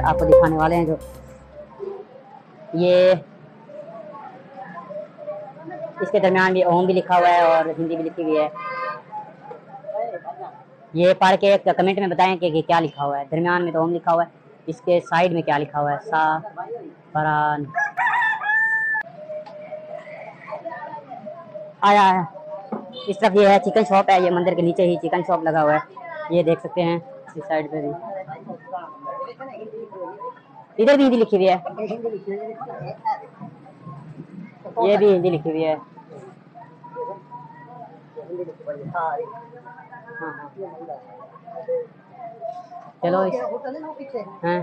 आपको दिखाने वाले हैं। जो ये इसके दरमियान भी ओम भी लिखा हुआ है और हिंदी भी लिखी हुई है। ये पढ़ के कमेंट में बताएं कि क्या लिखा हुआ है। दरमियान में तो ओम लिखा हुआ है, इसके साइड में क्या लिखा हुआ है? सा फरान आया है। इस तरफ ये है चिकन शॉप है, ये मंदिर के नीचे ही चिकन शॉप लगा हुआ है, ये देख सकते हैं। इस साइड पे भी, इधर भी हिंदी लिखी हुई है, ये भी हिंदी लिखी हुई है। हाँ हाँ चलो हाँ।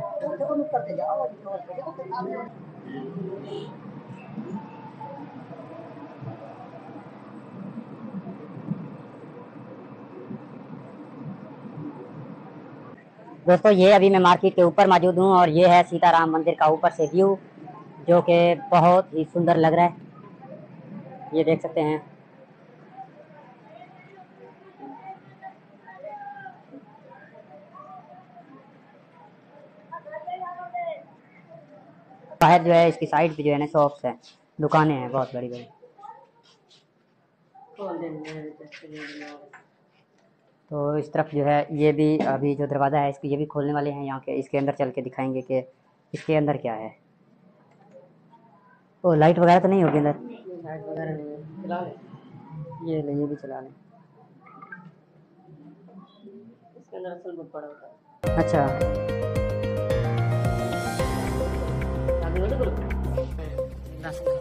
दोस्तों ये अभी मैं मार्केट के ऊपर मौजूद हूँ और ये है सीताराम मंदिर का ऊपर से व्यू, जो कि बहुत ही सुंदर लग रहा है, ये देख सकते हैं। बाहर जो है इसकी साइड पे जो है ना शॉप्स है, दुकानें हैं बहुत बड़ी बड़ी। तो इस तरफ जो है ये भी अभी जो दरवाज़ा है इसकी ये भी खोलने वाले हैं यहाँ के, इसके अंदर चल के दिखाएंगे कि इसके अंदर क्या है। ओ लाइट वगैरह तो नहीं होगी अंदर? लाइट वगैरह नहीं, चला ले ये ले, ये भी चला लें। इसके अंदर असल बुक पड़ा होता है। अच्छा